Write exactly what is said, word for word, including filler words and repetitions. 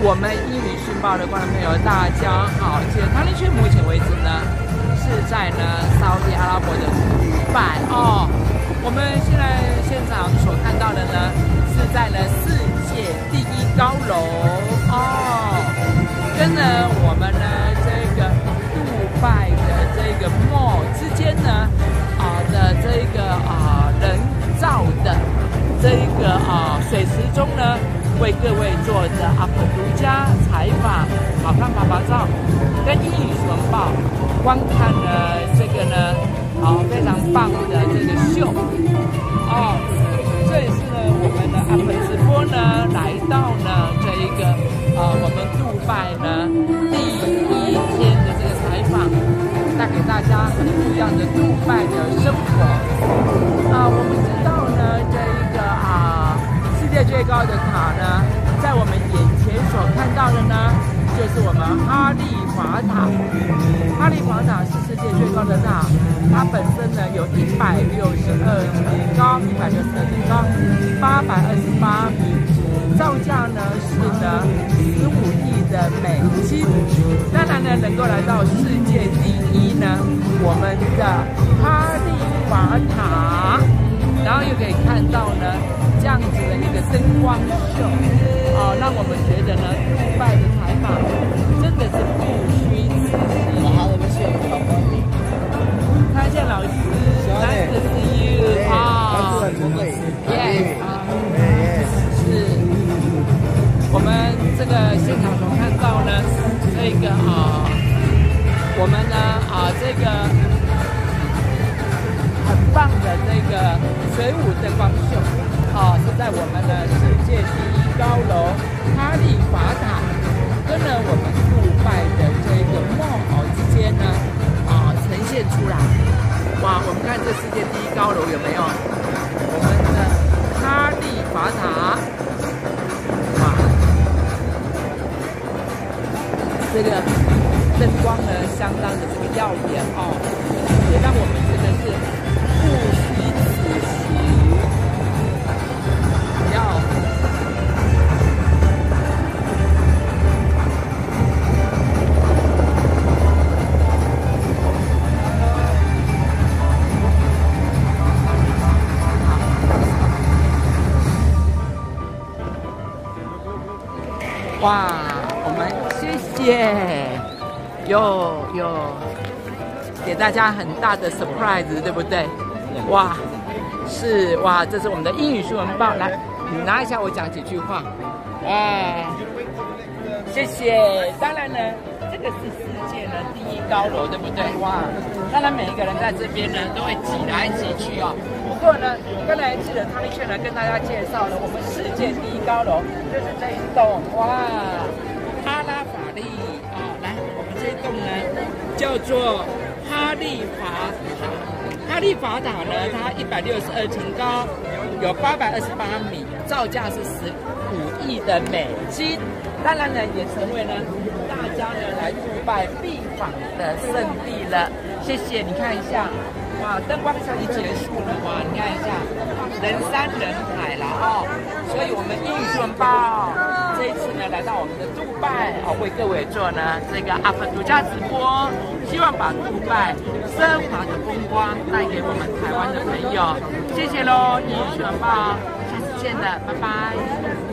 我们英语讯报的观众朋友，大家好！其实汤林区目前为止呢，是在呢沙特阿拉伯的迪拜哦。我们现在现场所看到的呢，是在呢世界第一高楼哦，跟呢我们呢这个杜拜的这个 mall 之间呢啊的这个啊人造的这一个啊水池中呢。为各位做的阿婆独家采访，好看拍拍照，跟英语文报，观看呢这个呢，好非常棒的这个秀，哦，这也是呢我们的阿婆直播呢来到呢这一个呃我们杜拜呢第一天的这个采访，带给大家很不一样的杜拜的生活。啊，我们知道呢这一个啊。世界最高的塔呢，在我们眼前所看到的呢，就是我们哈利法塔。哈利法塔是世界最高的塔，它本身呢有一百六十二层高，一百六十二层高，八百二十八米，造价呢是呢十五亿的美金。当然呢，能够来到世界第一呢，我们的哈利法塔，然后又可以看到呢。这样子的一个灯光秀，哦，让我们觉得呢，杜拜的采访真的是不虚此行。 好，我们谢谢老师。 看见老师 ，Nice to see you 啊 ，Yes 啊，是。我们这个现场所看到呢，这个啊，我们呢啊这个很棒的这个水舞灯光秀。哦，是在我们的世界第一高楼哈利法塔，跟呢我们杜拜的这个mall之间呢，啊呈现出来。哇，我们看这世界第一高楼有没有？我们的哈利法塔，哇，这个灯光呢相当的这个耀眼哦，也让我们真的是不虚此行。哇，我们谢谢，有有给大家很大的 surprise， 对不对？哇，是哇，这是我们的英语新闻报，来，你拿一下，我讲几句话。哎，谢谢。当然呢，这个是世界呢第一高楼，对不对？哇，当然每一个人在这边呢都会挤来挤去哦。不过呢，刚才记得汤丽炫呢跟大家介绍了我们世界第一高楼，就是这一栋哇，哈拉法利啊、哦。来，我们这一栋呢叫做哈利法塔。哈利法塔呢，它一百六十二层高，有八百二十八米，造价是十五亿的美金。当然呢，也成为呢大家呢来杜拜必访的圣地了。谢谢，你看一下，哇，灯光秀已结束了，哇，你看一下，人山人海了哦。所以我们英语新闻报这一次呢，来到我们的杜拜哦，为各位做呢这个阿粉独家直播，希望把杜拜奢华的风光带给我们台湾的朋友。谢谢喽，英语新闻报，下次见了，拜拜。